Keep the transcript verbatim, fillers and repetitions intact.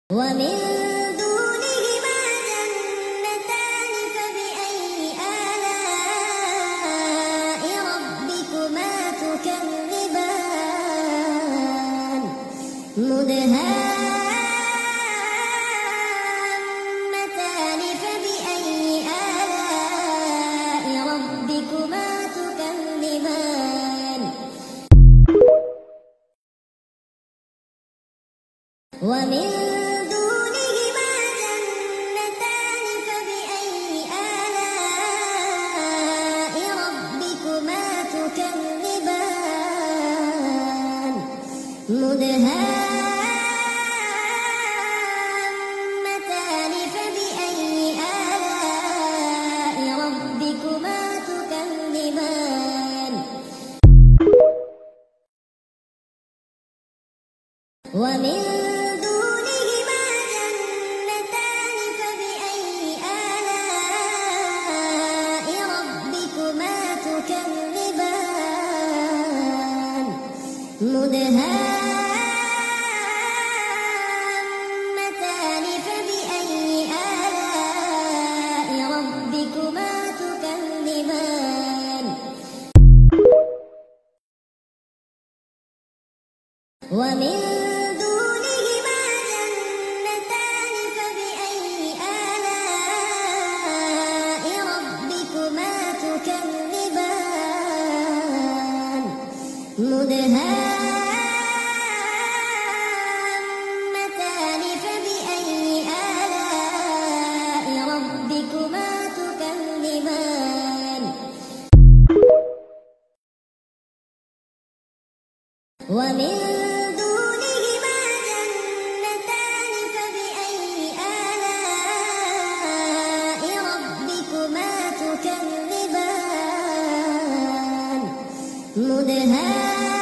ومن دونهما جنتان فبأي آلاء ربكما تكذبان مدهامتان فبأي آلاء ربكما تكذبان ومن دونهما جنتان فبأي آلاء ربكما تكذبان مدهامتان فبأي آلاء ربكما تكذبان ومن دونهما جنتان فبأي آلاء ربكما تكذبان مدهامتان فبأي آلاء ربكما تكذبان ومن دونهما جنتان فبأي آلاء ربكما تكذبان مدهامتان فبأي آلاء ربكما تكذبان ومن دونهما جنتان فبأي آلاء ربكما تكذبان ومن دونهما جنتان فبأي آلاء ربكما تكذبان مدهامتان فبأي آلاء ربكما تكذبان ومن دونهما جنتان فبأي آلاء ربكما تكذبان مدهامتان